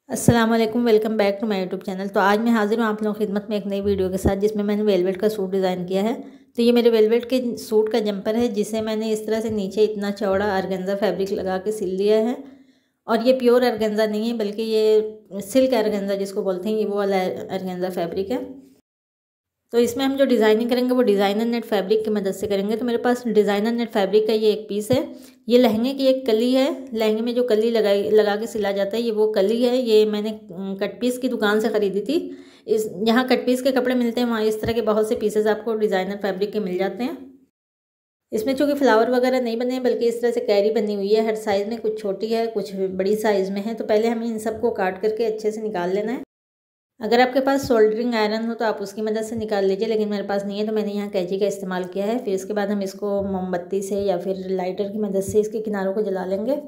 अस्सलाम वालेकुम, welcome back to my YouTube channel. तो आज मैं हाजिर हूँ आप लोगों की खिदमत में एक नई वीडियो के साथ, जिसमें मैंने वेलवेट का सूट डिज़ाइन किया है। तो ये मेरे वेलवेट के सूट का जंपर है, जिसे मैंने इस तरह से नीचे इतना चौड़ा ऑर्गेन्जा फैब्रिक लगा के सिल लिया है। और ये प्योर ऑर्गेन्जा नहीं है, बल्कि ये सिल्क ऑर्गेन्जा जिसको बोलते हैं, ये वो वाला ऑर्गेन्जा फैब्रिक है। तो इसमें हम जो डिज़ाइनिंग करेंगे वो डिज़ाइनर नेट फैब्रिक की मदद से करेंगे। तो मेरे पास डिज़ाइनर नेट फैब्रिक का ये एक पीस है। ये लहंगे की एक कली है। लहंगे में जो कली लगा के सिला जाता है, ये वो कली है। ये मैंने कट पीस की दुकान से ख़रीदी थी। यहाँ कट पीस के कपड़े मिलते हैं, वहाँ इस तरह के बहुत से पीसेस आपको डिज़ाइनर फैब्रिक के मिल जाते हैं। इसमें चूँकि फ्लावर वगैरह नहीं बने हैं, बल्कि इस तरह से कैरी बनी हुई है। हर साइज़ में कुछ छोटी है, कुछ बड़ी साइज़ में है। तो पहले हमें इन सबको काट करके अच्छे से निकाल लेना है। अगर आपके पास सोल्डरिंग आयरन हो तो आप उसकी मदद से निकाल लीजिए, लेकिन मेरे पास नहीं है, तो मैंने यहाँ कैंची का इस्तेमाल किया है। फिर इसके बाद हम इसको मोमबत्ती से या फिर लाइटर की मदद से इसके किनारों को जला लेंगे।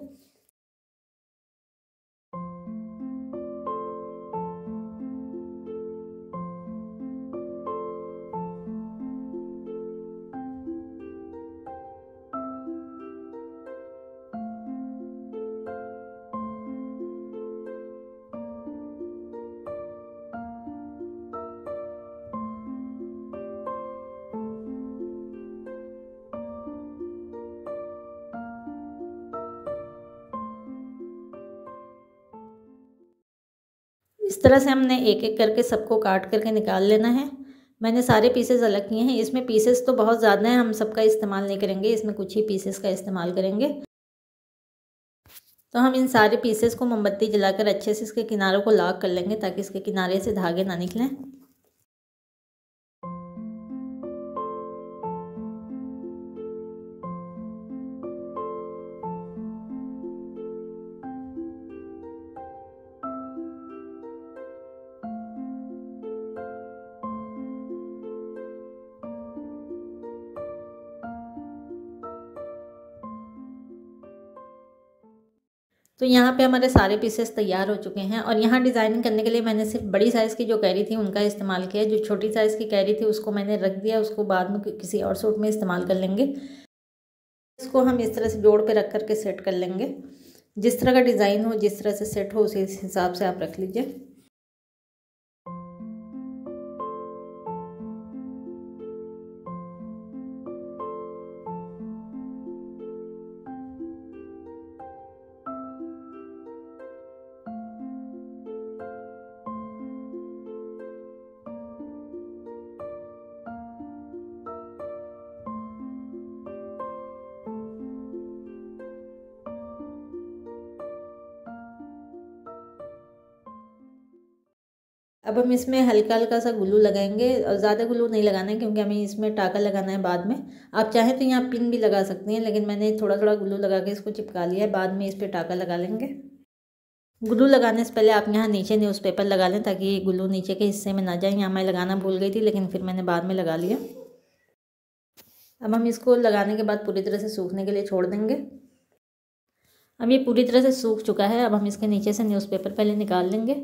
इस तरह से हमने एक एक करके सबको काट करके निकाल लेना है। मैंने सारे पीसेस अलग किए हैं। इसमें पीसेस तो बहुत ज़्यादा हैं, हम सबका इस्तेमाल नहीं करेंगे, इसमें कुछ ही पीसेस का इस्तेमाल करेंगे। तो हम इन सारे पीसेस को मोमबत्ती जलाकर अच्छे से इसके किनारों को लॉक कर लेंगे, ताकि इसके किनारे से धागे ना निकलें। तो यहाँ पे हमारे सारे पीसेस तैयार हो चुके हैं। और यहाँ डिज़ाइनिंग करने के लिए मैंने सिर्फ बड़ी साइज़ की जो कैरी थी उनका इस्तेमाल किया। जो छोटी साइज़ की कैरी थी उसको मैंने रख दिया, उसको बाद में किसी और सूट में इस्तेमाल कर लेंगे। इसको हम इस तरह से जोड़ पे रख करके सेट कर लेंगे। जिस तरह का डिज़ाइन हो, जिस तरह से सेट हो, उसी हिसाब से आप रख लीजिए। अब हम इसमें हल्का हल्का सा ग्लू लगाएंगे, और ज़्यादा ग्लू नहीं लगाना है, क्योंकि हमें इसमें टाका लगाना है बाद में। आप चाहें तो यहाँ पिन भी लगा सकती हैं, लेकिन मैंने थोड़ा थोड़ा ग्लू लगा के इसको चिपका लिया है। बाद में इस पर टाका लगा लेंगे। ग्लू लगाने से पहले आप यहाँ नीचे न्यूज़पेपर लगा लें, ताकि ग्लू नीचे के हिस्से में ना जाए। यहाँ मैं लगाना भूल गई थी, लेकिन फिर मैंने बाद में लगा लिया। अब हम इसको लगाने के बाद पूरी तरह से सूखने के लिए छोड़ देंगे। अब ये पूरी तरह से सूख चुका है। अब हम इसके नीचे से न्यूज़पेपर पहले निकाल लेंगे।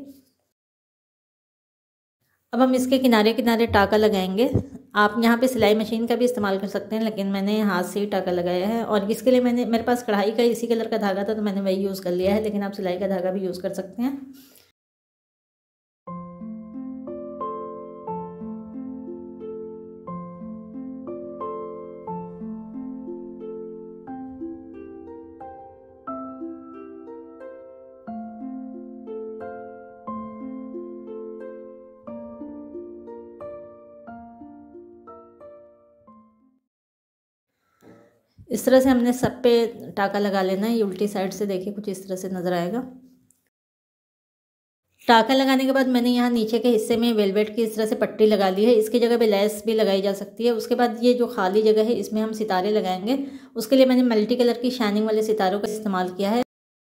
अब हम इसके किनारे किनारे टाका लगाएंगे। आप यहाँ पे सिलाई मशीन का भी इस्तेमाल कर सकते हैं, लेकिन मैंने हाथ से ही टाका लगाया है। और इसके लिए मेरे पास कढ़ाई का इसी कलर का धागा था, तो मैंने वही यूज़ कर लिया है, लेकिन आप सिलाई का धागा भी यूज़ कर सकते हैं। इस तरह से हमने सब पे टाका लगा लेना है। ये उल्टी साइड से देखिए कुछ इस तरह से नज़र आएगा। टाका लगाने के बाद मैंने यहाँ नीचे के हिस्से में वेलवेट की इस तरह से पट्टी लगा ली है। इसकी जगह पे लेस भी लगाई जा सकती है। उसके बाद ये जो खाली जगह है, इसमें हम सितारे लगाएंगे। उसके लिए मैंने मल्टी कलर की शाइनिंग वाले सितारों का इस्तेमाल किया है।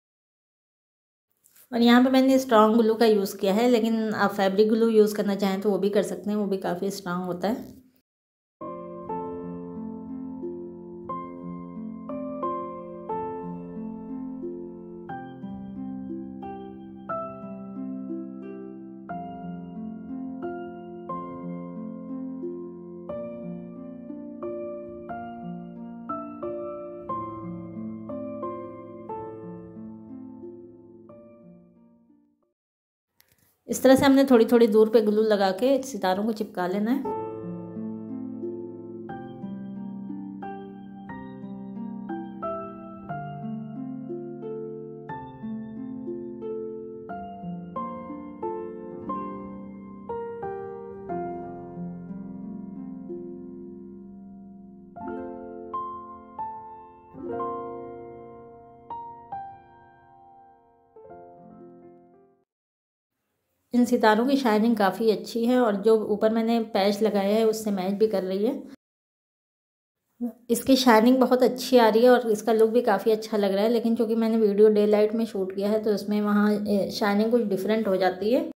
और यहाँ पे मैंने स्ट्रॉन्ग ग्लू का यूज़ किया है, लेकिन आप फैब्रिक ग्लू यूज़ करना चाहें तो वो भी कर सकते हैं, वो भी काफ़ी स्ट्रॉन्ग होता है। इस तरह से हमने थोड़ी थोड़ी दूर पे ग्लू लगा के सितारों को चिपका लेना है। इन सितारों की शाइनिंग काफ़ी अच्छी है और जो ऊपर मैंने पैच लगाया है उससे मैच भी कर रही है। इसकी शाइनिंग बहुत अच्छी आ रही है और इसका लुक भी काफ़ी अच्छा लग रहा है, लेकिन चूँकि मैंने वीडियो डे लाइट में शूट किया है तो इसमें वहाँ शाइनिंग कुछ डिफरेंट हो जाती है।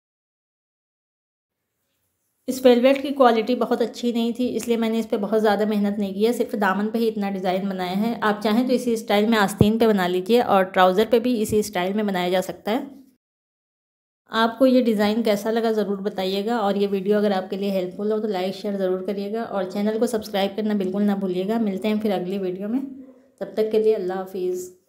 इस वेलवेट की क्वालिटी बहुत अच्छी नहीं थी, इसलिए मैंने इस पर बहुत ज़्यादा मेहनत नहीं की है, सिर्फ दामन पे ही इतना डिज़ाइन बनाया है। आप चाहें तो इसी स्टाइल में आस्तीन पे बना लीजिए और ट्राउज़र पे भी इसी स्टाइल में बनाया जा सकता है। आपको ये डिज़ाइन कैसा लगा ज़रूर बताइएगा, और ये वीडियो अगर आपके लिए हेल्पफुल हो तो लाइक शेयर ज़रूर करिएगा और चैनल को सब्सक्राइब करना बिल्कुल ना भूलिएगा। मिलते हैं फिर अगली वीडियो में, तब तक के लिए अल्लाह हाफिज़।